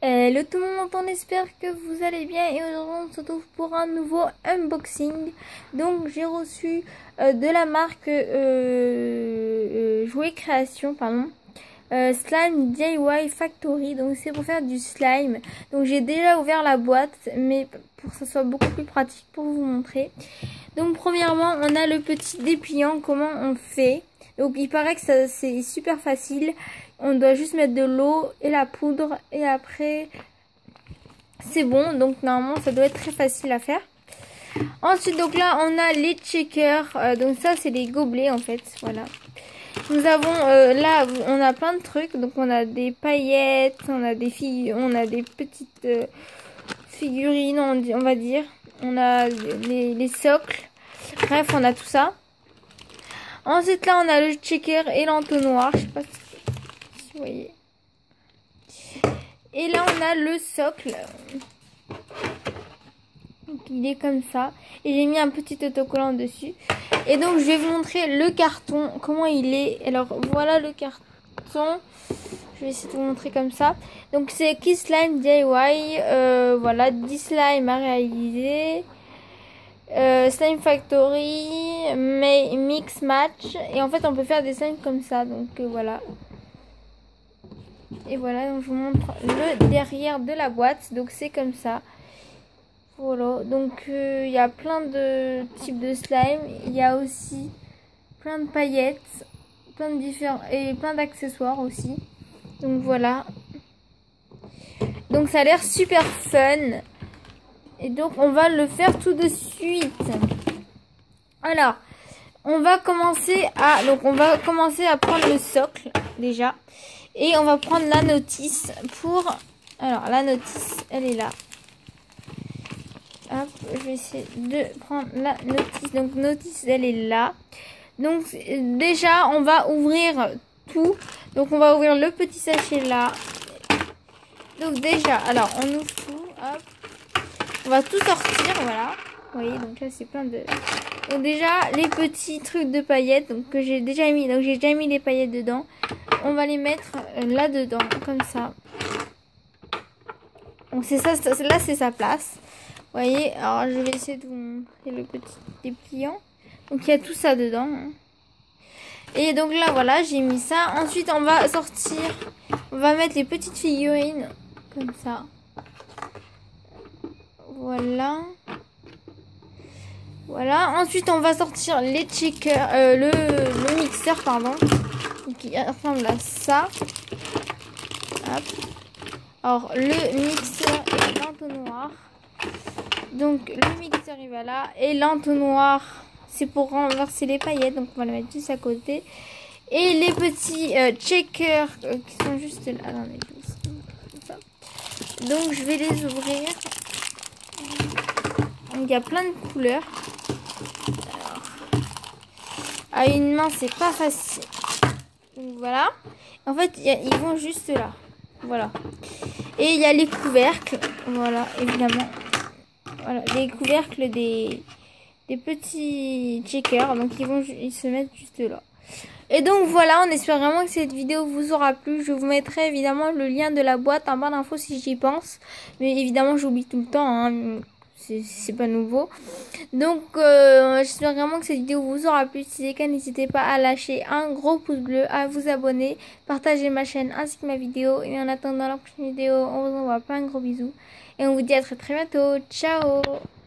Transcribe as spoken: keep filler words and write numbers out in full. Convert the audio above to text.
Hello tout le monde, on espère que vous allez bien et aujourd'hui on se retrouve pour un nouveau unboxing. Donc j'ai reçu euh, de la marque euh, euh, Jouet Création, pardon, euh, Slime D I Y Factory. Donc c'est pour faire du slime. Donc j'ai déjà ouvert la boîte, mais pour que ça soit beaucoup plus pratique pour vous montrer. Donc premièrement on a le petit dépliant, comment on fait. Donc il paraît que c'est super facile. On doit juste mettre de l'eau et la poudre et après c'est bon. Donc normalement ça doit être très facile à faire. Ensuite donc là on a les checkers. Euh, donc ça c'est les gobelets en fait. Voilà. Nous avons euh, là on a plein de trucs. Donc on a des paillettes, on a des filles, on a des petites euh, figurines on, on va dire. On a les, les socles. Bref on a tout ça. Ensuite là on a le checker et l'entonnoir. Je sais pas si vous voyez. Et là on a le socle. Donc il est comme ça. Et j'ai mis un petit autocollant dessus. Et donc je vais vous montrer le carton. Comment il est. Alors voilà le carton. Je vais essayer de vous montrer comme ça. Donc c'est Kiss Slime D I Y. Euh, voilà dix slimes à réaliser. Euh, Slime Factory, mais Mix Match. Et en fait on peut faire des slimes comme ça. Donc euh, voilà. Et voilà, donc je vous montre le derrière de la boîte. Donc c'est comme ça. Voilà, donc il euh, y a plein de types de slime. Il y a aussi plein de paillettes, plein de différents et plein d'accessoires aussi. Donc voilà. Donc ça a l'air super fun. Et donc on va le faire tout de suite. Alors, on va commencer à donc on va commencer à prendre le socle déjà. Et on va prendre la notice pour... Alors, la notice, elle est là. Hop, je vais essayer de prendre la notice. Donc, notice, elle est là. Donc, déjà, on va ouvrir tout. Donc, on va ouvrir le petit sachet là. Donc, déjà, alors, on ouvre tout. Hop. On va tout sortir, voilà. Vous voyez, donc là, c'est plein de... Donc, déjà, les petits trucs de paillettes donc, que j'ai déjà mis. Donc, j'ai déjà mis les paillettes dedans. On va les mettre là-dedans, comme ça. Donc c'est ça, là c'est sa place. Vous voyez, alors je vais essayer de vous montrer le petit dépliant. Donc il y a tout ça dedans. Et donc là voilà, j'ai mis ça. Ensuite on va sortir, on va mettre les petites figurines, comme ça. Voilà. Voilà, ensuite on va sortir les checkers, euh, le, le mixeur, pardon. Qui ressemble à ça. Hop. Alors le mixeur et l'entonnoir. Donc le mixeur il va là et l'entonnoir c'est pour renverser les paillettes. Donc on va le mettre juste à côté. Et les petits euh, checkers euh, qui sont juste là. Attendez, donc je vais les ouvrir. Donc il y a plein de couleurs. Alors, à une main c'est pas facile. Donc voilà. En fait, y a, ils vont juste là. Voilà. Et il y a les couvercles. Voilà, évidemment. Voilà, les couvercles des, des petits checkers. Donc ils vont ils se mettent juste là. Et donc voilà, on espère vraiment que cette vidéo vous aura plu. Je vous mettrai évidemment le lien de la boîte en barre d'infos si j'y pense. Mais évidemment, j'oublie tout le temps, hein. C'est pas nouveau. Donc euh, j'espère vraiment que cette vidéo vous aura plu. Si c'est le cas, n'hésitez pas à lâcher un gros pouce bleu, à vous abonner, partager ma chaîne ainsi que ma vidéo. Et en attendant la prochaine vidéo, on vous envoie plein de gros bisous. Et on vous dit à très très bientôt. Ciao!